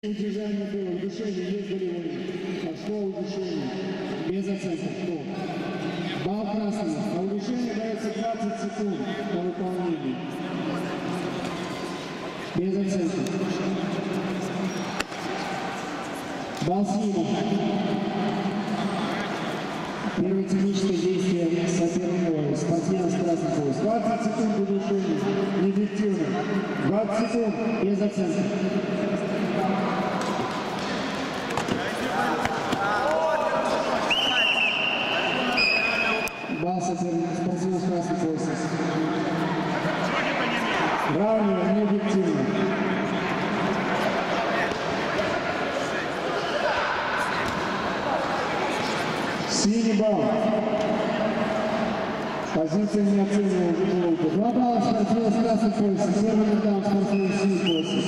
Удержание было, удушение есть болевое. Пошло удушение. Без оценки. Балл красный. А удушение дается 20 секунд по выполнению. Без оценки. Балл синий. Первое техническое действие соперника спортсмена с красным поясом. 20 секунд удушения. Неэффективно. 20 секунд. Без оценки. Балл соперника спортсмена с красным поясом. Равнее, необъективно. Синий балл. Позиция не оценивала уже. 2 балла спортсмена с красным поясом. Первый нокдаун спортсмена с синим поясом.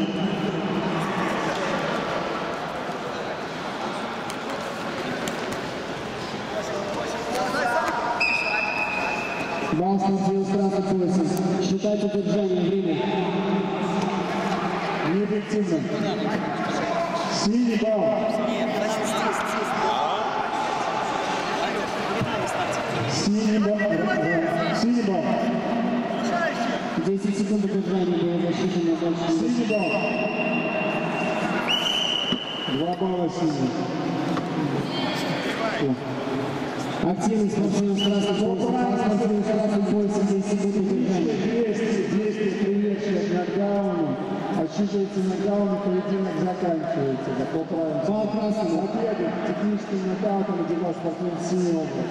Балл спортсмена с красным поясом. Считайте удержание, время. Необъективно. Синий балл. Синий балл. Синий балл. 10 секунд удержания было засчитано дальше. Синий балл. 2 балла синий. Активный спортсмен с красным поясом, 10 секунд удержания. Действие, приведшее к нокдауну, отсчитывается нокдаун, и поединок заканчивается. По правилам. Балл красный. Победа техническим нокаутом одевал спортсмен синий область.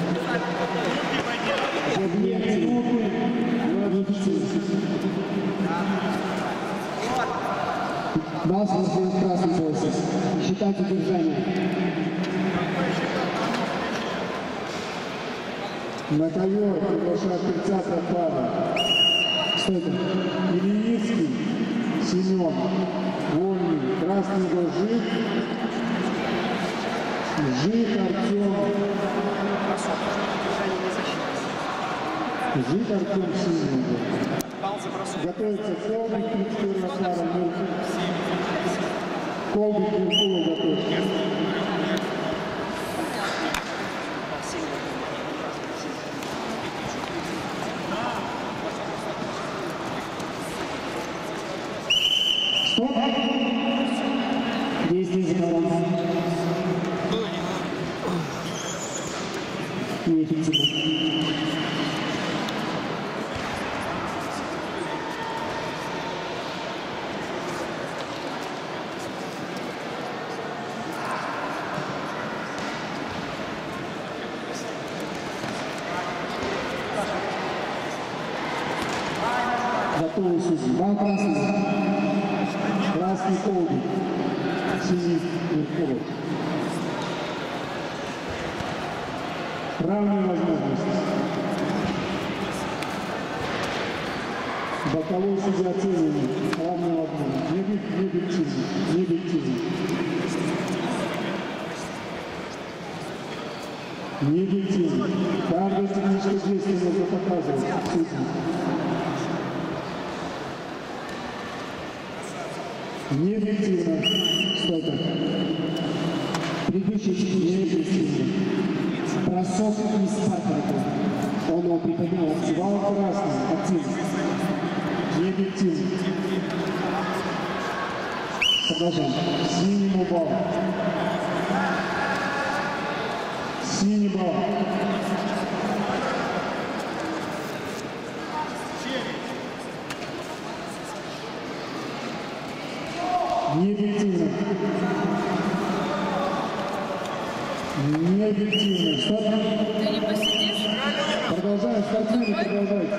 Балл спортсмен с красным поясом. Считайте удержание. На ковер приглашает 30-я пара. Что это? Ильицкий, Семен, Вольный, красный его Жик, Артем. Жик Артем синий. Готовится Колбик, 31-я пара. Колбик Меркулов готовится. Стоп! Действие заковано. Неэффективно. Готовый судьи. Балл красный. Красный Колбик, синий Меркулов. Равные возможности. Боковой судья оценивает. Равные возможности. Не объективно. Не объективно. Каждое техническое действие нужно показывать. Неэффективно. Что это? Предыдущий неэффективно. Бросок из Паркера. Он его приподнял. Балл красный. Активно. Неэффективно. Продолжаем. Синему балл. Синий балл. Необъективно. Необъективно. Стоп. Ты не посидишь? Продолжаем, спортсмены, продолжайте.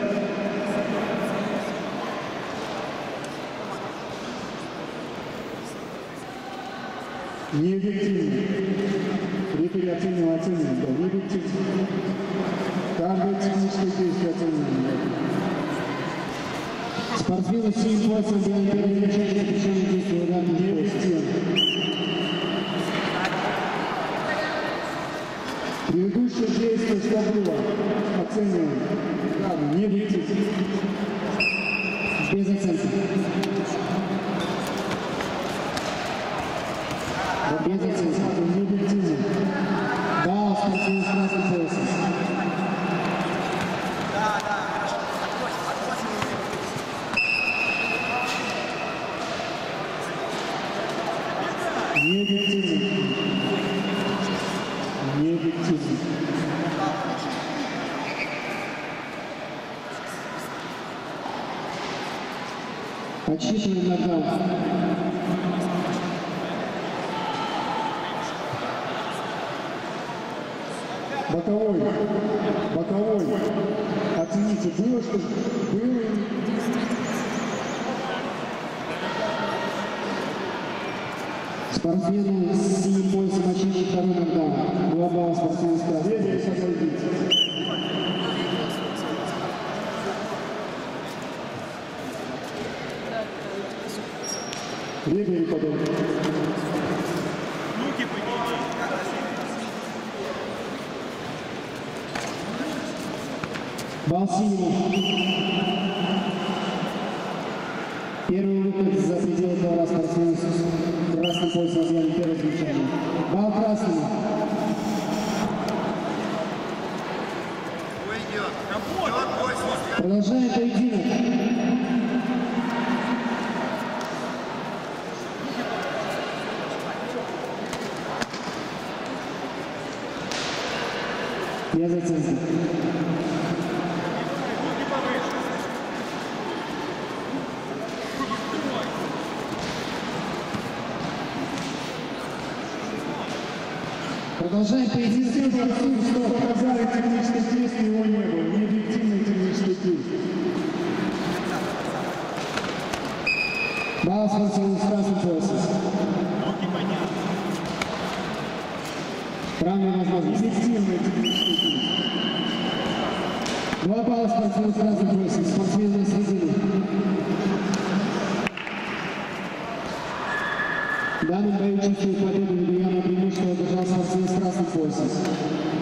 Необъективно. Рефери оценивал, да, необъективно. Каждое техническое действие оценивал. Спортсмены с синим поясом делали первое замечание, причем действия ударных поясов. Предыдущее действие, что было, оцениваем. Да, не объективно. Без оценки. Без оценки. Необъективно. Да, спортсмен с красным поясом. Необъективно. Необъективно. Отсчитываем нокдаун. Боковой. Боковой. Оцените, было что? Было. Спортсмены с синим поясом отсчитывают второй нокдаун. 2 балла спортсмены с красным поясом. Ребери потом. Руки поднимай. Балл синего. Первый выход за пределы двора спортсменов с красным поясом объявлен первое замечание. Балл красному. Продолжаем поединок. Без оценки. Продолжаем поединок. Что показали техническое действие, его не было. Необъективное техническое действие. Балл спортсменов с красным поясом. Правильная возможность. Необъективное техническое действие. 2 балла спортсменов с красным поясом. Спортсмен на середине. В данном бою чувствует победу, но преимущество одержал спортсмен с красным поясом.